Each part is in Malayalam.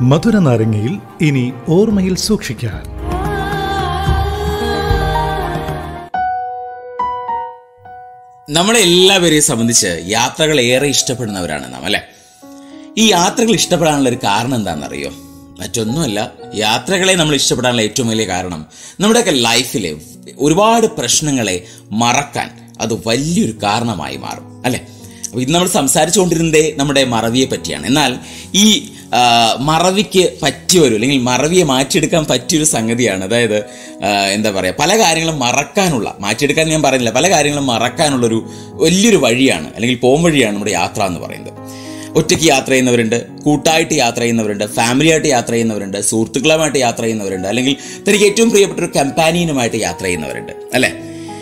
മധുര നാരങ്ങയിൽ ഇനി ഓർമ്മയിൽ സൂക്ഷിക്കാൻ. നമ്മളെല്ലാവരെയും സംബന്ധിച്ച് യാത്രകൾ ഏറെ ഇഷ്ടപ്പെടുന്നവരാണ് നാം, അല്ലെ? ഈ യാത്രകൾ ഇഷ്ടപ്പെടാനുള്ള ഒരു കാരണം എന്താണെന്നറിയോ? മറ്റൊന്നുമല്ല, യാത്രകളെ നമ്മൾ ഇഷ്ടപ്പെടാനുള്ള ഏറ്റവും വലിയ കാരണം നമ്മുടെയൊക്കെ ലൈഫിൽ ഒരുപാട് പ്രശ്നങ്ങളെ മറക്കാൻ അത് വലിയൊരു കാരണമായി മാറും, അല്ലെ? അപ്പോൾ ഇന്ന് നമ്മൾ സംസാരിച്ചുകൊണ്ടിരുന്നതേ നമ്മുടെ മറവിയെ പറ്റിയാണ്. എന്നാൽ ഈ മറവിക്ക് പറ്റിയൊരു, അല്ലെങ്കിൽ മറവിയെ മാറ്റിയെടുക്കാൻ പറ്റിയൊരു സംഗതിയാണ്, അതായത് എന്താ പറയുക, പല കാര്യങ്ങളും മറക്കാനുള്ള, മാറ്റിയെടുക്കാൻ ഞാൻ പറയുന്നില്ല, പല കാര്യങ്ങളും മറക്കാനുള്ളൊരു വലിയൊരു വഴിയാണ്, അല്ലെങ്കിൽ പോംവഴിയാണ് നമ്മുടെ യാത്ര എന്ന് പറയുന്നത്. ഒറ്റയ്ക്ക് യാത്ര ചെയ്യുന്നവരുണ്ട്, കൂട്ടായിട്ട് യാത്ര ചെയ്യുന്നവരുണ്ട്, ഫാമിലിയായിട്ട് യാത്ര ചെയ്യുന്നവരുണ്ട്, സുഹൃത്തുക്കളുമായിട്ട് യാത്ര ചെയ്യുന്നവരുണ്ട്, അല്ലെങ്കിൽ തനിക്ക് ഏറ്റവും പ്രിയപ്പെട്ട ഒരു കമ്പാനിയനുമായിട്ട് യാത്ര ചെയ്യുന്നവരുണ്ട്, അല്ലേ?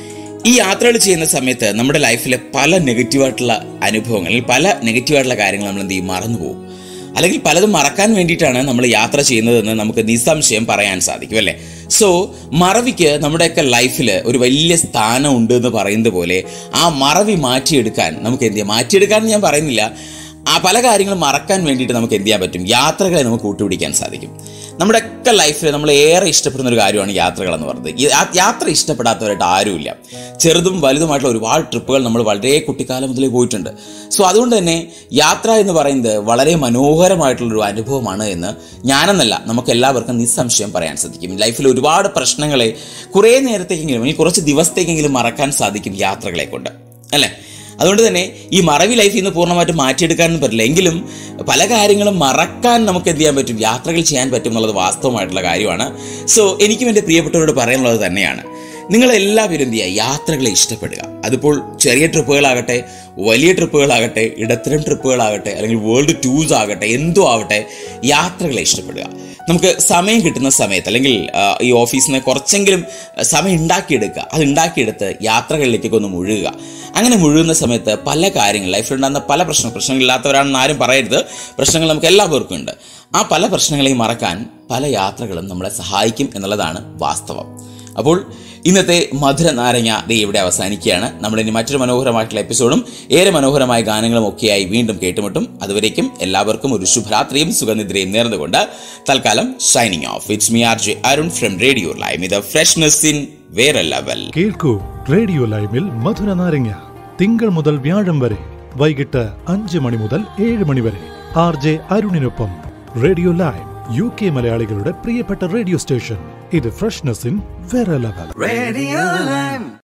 ഈ യാത്രകൾ ചെയ്യുന്ന സമയത്ത് നമ്മുടെ ലൈഫിലെ പല നെഗറ്റീവായിട്ടുള്ള അനുഭവങ്ങൾ, അല്ലെങ്കിൽ പല നെഗറ്റീവായിട്ടുള്ള കാര്യങ്ങൾ നമ്മൾ എന്ത് ചെയ്യും, മറന്നു പോകും. അല്ലെങ്കിൽ പലതും മറക്കാൻ വേണ്ടിയിട്ടാണ് നമ്മൾ യാത്ര ചെയ്യുന്നതെന്ന് നമുക്ക് നിസ്സംശയം പറയാൻ സാധിക്കും, അല്ലേ? സോ മറവിക്ക് നമ്മുടെയൊക്കെ ലൈഫിൽ ഒരു വലിയ സ്ഥാനം ഉണ്ട് എന്ന് പറയുന്നത് പോലെ ആ മറവി മാറ്റിയെടുക്കാൻ നമുക്ക് എന്ത് ചെയ്യാം, മാറ്റിയെടുക്കാൻ ഞാൻ പറയുന്നില്ല, ആ പല കാര്യങ്ങളും മറക്കാൻ വേണ്ടിയിട്ട് നമുക്ക് എന്ത് ചെയ്യാൻ പറ്റും, യാത്രകളെ നമുക്ക് കൂട്ടുപിടിക്കാൻ സാധിക്കും. നമ്മുടെയൊക്കെ ലൈഫിൽ നമ്മൾ ഏറെ ഇഷ്ടപ്പെടുന്ന ഒരു കാര്യമാണ് യാത്രകൾ എന്ന് പറയുന്നത്. യാത്ര ഇഷ്ടപ്പെടാത്തവരായിട്ട് ആരുമില്ല. ചെറുതും വലുതുമായിട്ടുള്ള ഒരുപാട് ട്രിപ്പുകൾ നമ്മൾ വളരെ കുട്ടിക്കാലം മുതലേ പോയിട്ടുണ്ട്. സോ അതുകൊണ്ട് തന്നെ യാത്ര എന്ന് പറയുന്നത് വളരെ മനോഹരമായിട്ടുള്ളൊരു അനുഭവമാണ് എന്ന് ഞാനെന്നല്ല, നമുക്ക് എല്ലാവർക്കും നിസ്സംശയം പറയാൻ സാധിക്കും. ലൈഫിൽ ഒരുപാട് പ്രശ്നങ്ങളെ കുറേ നേരത്തേക്കെങ്കിലും, അല്ലെങ്കിൽ കുറച്ച് ദിവസത്തേക്കെങ്കിലും മറക്കാൻ സാധിക്കും യാത്രകളെ കൊണ്ട്, അല്ലേ? അതുകൊണ്ട് തന്നെ ഈ മറവി ലൈഫിൽ നിന്ന് പൂർണ്ണമായിട്ട് മാറ്റിയെടുക്കാനൊന്നും പറ്റില്ല, എങ്കിലും പല കാര്യങ്ങളും മറക്കാൻ നമുക്ക് എന്ത് ചെയ്യാൻ പറ്റും, യാത്രകൾ ചെയ്യാൻ പറ്റും എന്നുള്ളത് വാസ്തവമായിട്ടുള്ള കാര്യമാണ്. സോ എനിക്കും എൻ്റെ പ്രിയപ്പെട്ടവരോട് പറയാനുള്ളത് തന്നെയാണ്, നിങ്ങളെല്ലാവരും എന്ത് ചെയ്യുക, യാത്രകളെ ഇഷ്ടപ്പെടുക. അതിപ്പോൾ ചെറിയ ട്രിപ്പുകളാകട്ടെ, വലിയ ട്രിപ്പുകളാകട്ടെ, ഇടത്തരം ട്രിപ്പുകളാകട്ടെ, അല്ലെങ്കിൽ വേൾഡ് ടൂർസ് ആകട്ടെ, എന്തോ ആവട്ടെ, യാത്രകളെ ഇഷ്ടപ്പെടുക. നമുക്ക് സമയം കിട്ടുന്ന സമയത്ത്, അല്ലെങ്കിൽ ഈ ഓഫീസിൽ നിന്ന് കുറച്ചെങ്കിലും സമയം ഉണ്ടാക്കിയെടുക്കുക, അത് ഉണ്ടാക്കിയെടുത്ത് യാത്രകളിലേക്കൊക്കെ ഒന്ന് മുഴുകുക. അങ്ങനെ മുഴുകുന്ന സമയത്ത് പല കാര്യങ്ങൾ, ലൈഫിലുണ്ടാകുന്ന പല പ്രശ്നങ്ങളില്ലാത്തവരാണെന്ന് ആരും പറയരുത്, പ്രശ്നങ്ങൾ നമുക്ക് എല്ലാവർക്കും ഉണ്ട്. ആ പല പ്രശ്നങ്ങളെയും മറക്കാൻ പല യാത്രകളും നമ്മളെ സഹായിക്കും എന്നുള്ളതാണ് വാസ്തവം. അപ്പോൾ ഇന്നത്തെ മധുര നാരങ്ങ ഇവിടെ അവസാനിക്കുകയാണ്. നമ്മളിനി മറ്റൊരു മനോഹരമായിട്ടുള്ള എപ്പിസോഡും ഏറെ മനോഹരമായ ഗാനങ്ങളും ഒക്കെയായി വീണ്ടും കേട്ടുമുട്ടും. അതുവരേക്കും എല്ലാവർക്കും ഒരു ശുഭരാത്രിയും സുഖനിദ്രയും നേർന്നുകൊണ്ട് തൽക്കാലം signing off. It's me RJ Arun from radio live with freshness in വേറെ ലെവൽ. കേൾക്കൂ റേഡിയോ ലൈവിൽ മധുര നാരങ്ങ തിങ്കൾ മുതൽ വ്യാഴം വരെ വൈകിട്ട് 5 മണി മുതൽ 7 മണി വരെ RJ അരുണിനൊപ്പം. റേഡിയോ ലൈവ് UK മലയാളികളുടെ പ്രിയപ്പെട്ട റേഡിയോ സ്റ്റേഷൻ. ഇത് ഫ്രഷ്നെസ് ഇൻ വേറെ ലെവൽ.